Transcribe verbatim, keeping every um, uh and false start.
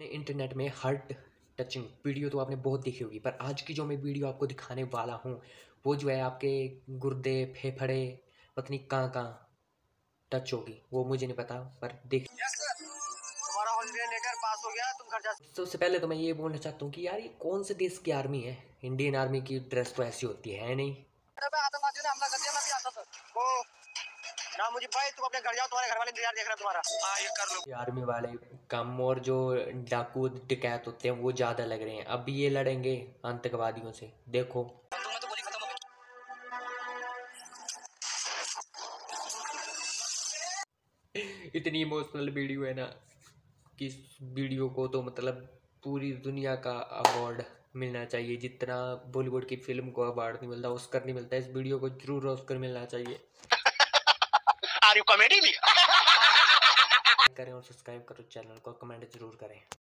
Internet में heart touching video तो आपने बहुत देखी होगी, पर आज की जो मैं वीडियो आपको दिखाने वाला हूँ वो जो है आपके गुर्दे फेफड़े पता नहीं कहाँ कहाँ टच होगी, वो मुझे नहीं पता, पर देख। यस सर, तुम्हारा हॉलिडे लेटर पास हो गया, तुम घर जा। सबसे पहले तो मैं ये बोलना चाहता हूँ कि यार ये कौन से देश की आर्मी है। इंडियन आर्मी की ड्रेस तो ऐसी होती है नहीं। आतंकवादियों ने हमला कर दिया, मैं भी आता सर। ओ ना मुझे भाई, तुम अपने घर जाओ, तुम्हारे घर वाले इंतजार देख रहे हैं तुम्हारा। हाँ ये कर लो। ये आर्मी वाले कम और जो डाकू डकैत होते हैं वो ज्यादा लग रहे हैं। अब ये लड़ेंगे आतंकवादियों से, देखो। तुम्हें तो गोली खत्म हो गई। इतनी इमोशनल वीडियो है ना कि इस वीडियो को तो मतलब पूरी दुनिया का अवार्ड मिलना चाहिए। जितना बॉलीवुड की फिल्म को अवार्ड नहीं मिलता, ऑस्कर नहीं मिलता, इस वीडियो को जरूर ऑस्कर मिलना चाहिए। आर यू कॉमेडी भी? करें और सब्सक्राइब करो चैनल को, कमेंट जरूर करें।